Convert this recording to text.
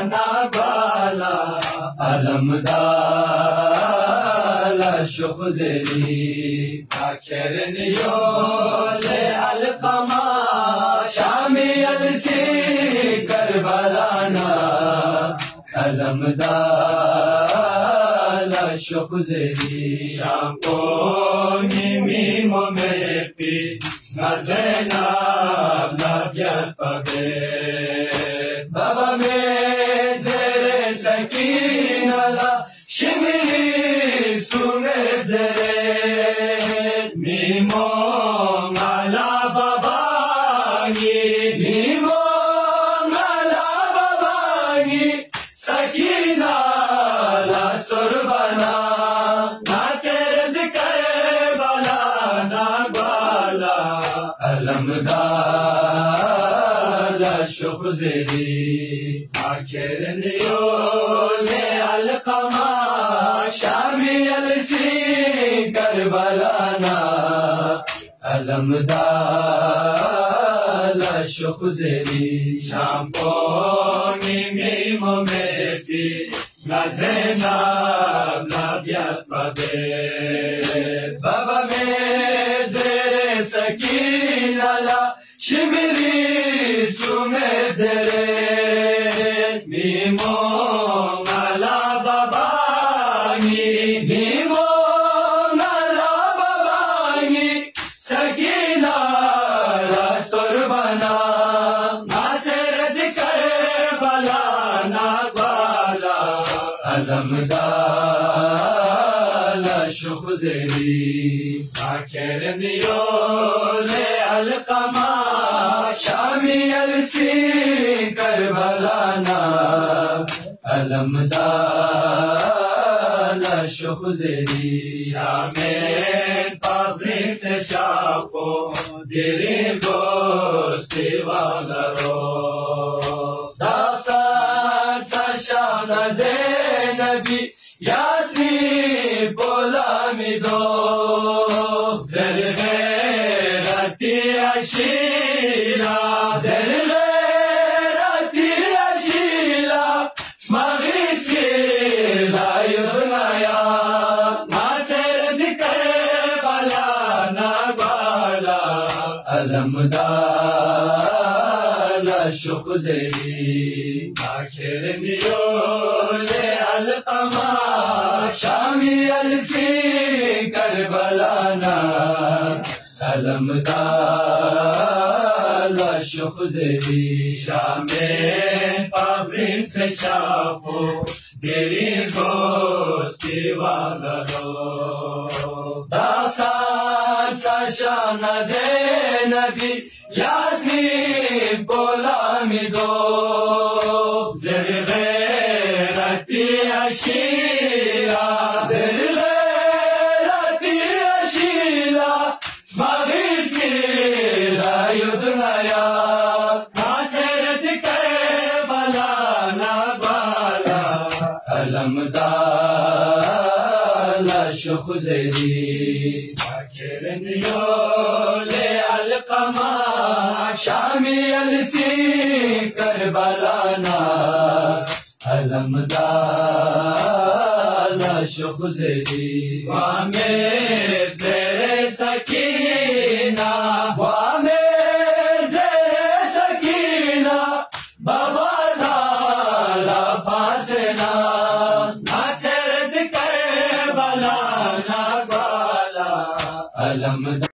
ना बाला अलमदाला शुखजेरी आखिरनियो ले अलकमा शामी अलसी करबलाना अलमदाला शुखजेरी शाम को मीमो में पी नज़ेना नबियत पबे बाबा में ज़ेरे सकीना ला शिमरी सुने ज़ेरे मीमो माला बाबागी मीमो माला बाबागी सकीना लास्तुर बना नाचरद करे बला ना बाला अलमदाला शुखजेरी आखिरनियो ले अलकमा शामी अलसी करबलाना अलमदाला शुखजेरी शाम को मीमो में पी नज़ेनाब नबियत पबे बाबा में ज़ेरे सकीना ला शिमरी सुमे ज़ेरे मीमो माला बाबागी मीमो माला बाबागी सकीना रास्तुर बना नाचरद करे बला ना बाला अलमदाला शुखजेरी आखिरनियो ले अलकमा शामी अलसी करबलाना अलमदाला शुखजेरी शामे पाज़ी से शाखो दिरे गोस्ती वाला रो दासा शान ज़ैनबी यास्नी बोला मिदो ज़रगैरती अशीला ज़रगैरती अशीला मग़िस्की लायुनाया नाचरद करबला ना बाला अलमदाला शुखजेरी आखिरनियो ले अलकमा शामी अलसी करबलाना अलमदाला शुखजेरी शामे पाज़ी से शाफो गिरी गोस्ती वाला रो दासा शान ज़ैनबी यास्नी बोला मिदो ज़रगैरती अशीला ज़रगैरती अशीला मग़िस्की लायुनाया नाचरद करबला ना बाला अलमदाला शुखजेरी आखिरनियो ले अलकमा शामी अलसी करबलाना अलमदाला शुखजेरी वामे ज़ेरे सकीना वामे ज़ेरे सकीना बाबा थाला फासना नाचरद करबला ना बाला अलमदा